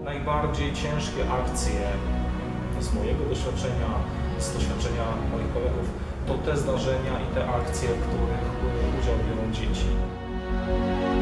Najbardziej ciężkie akcje z mojego doświadczenia, z doświadczenia moich kolegów, to te zdarzenia i te akcje, w których udział biorą dzieci.